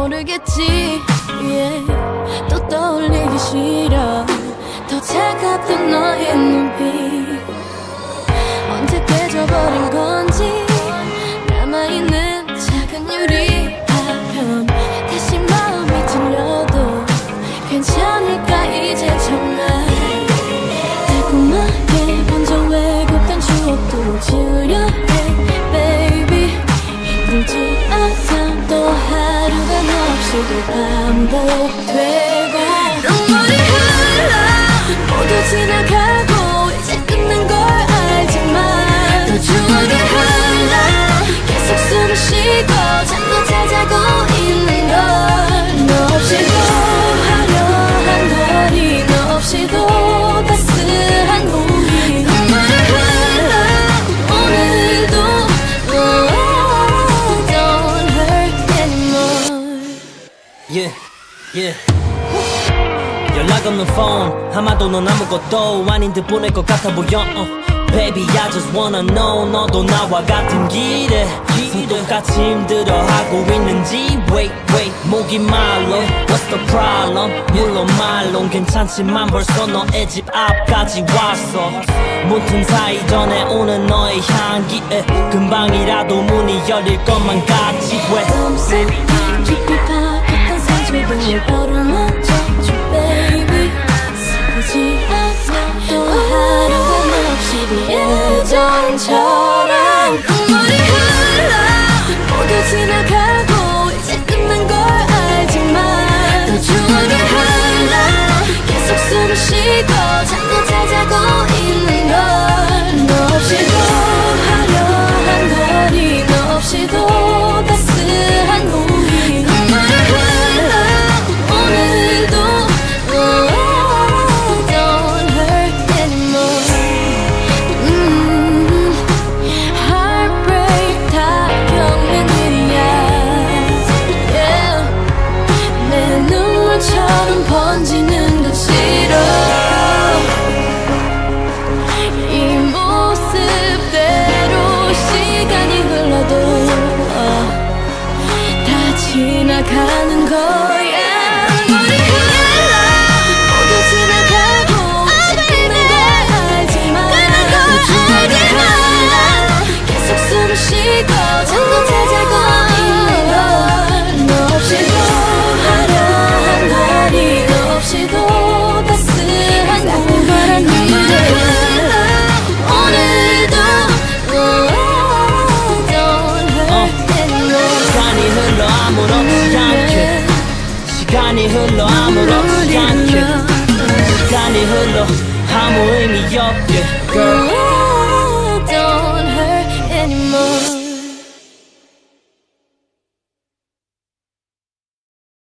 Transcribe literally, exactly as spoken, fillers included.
모르겠지 yeah. 또 떠올리기 싫어 더 차갑던 너의 눈빛 언제 깨져버린 건지 남아있는 작은 유리화면 다시 마음이 찔려도 괜찮을까 이제 정말 달콤하게 번져 왜곡된 추억도 지우려 해 baby 힘들지 않아 또 하루가 너 없이도 반복되고 눈물이 흘러 모두 지나가고 이제 끝난 걸 알지만 또 추억이 흘러 계속 숨을 쉬고 자꾸 찾아고 있는 걸 너 없이도 화려한 거리 너 없이도 따스한 우리 눈물이 흘러 오늘도 oh, don't hurt anymore Yeah, yeah 연락 없는 폰 아마도 넌 아무것도 아닌 듯 보낼 것 같아 보여 uh. Baby I just wanna know 너도 나와 같은 길에 똑같이 힘들어하고 있는지 Wait wait 목이 말로 What's the problem 물론 말론 괜찮지만 벌써 너의 집 앞까지 왔어 문틈 사이 전에 오는 너의 향기에 금방이라도 문이 열릴 것만 같지 왜 마음속에 깊이 박혔던 상처를 벌어멈춰줘 baby 쓰지 않아 또 하루가 너 없이 예전처럼 눈물이 흘러 모두 지나가고 이제 끝난 걸 알지만 또 추억이 흘러 계속 숨을 쉬고 자꾸 찾아고 있는 걸 너 없이도 화려한 거리 너 없이도 따스한 우리 눈물이 흘러 오늘도 oh, don't hurt anymore 음, heartbreak 다 겪는 일이야 yeah. 내 눈물처럼 번지는 건 싫어 이 모습대로 시간이 흘러도 어, 다 지나가는 거야 눈물이 흘러 모두 지나가고 이제 끝난 걸 알지만 또 추억이 흘러 계속 숨을 쉬고 자꾸 찾아고 있는 걸 너 없이도 화려한 거리 너 없이도 따스한 우리 눈물이 흘러 오늘도 oh, don't hurt anymore 시간이 흘러 아무렇지 않게 시간이 흘러 아무렇지 않게 시간이 흘러 아무 의미 없게 Girl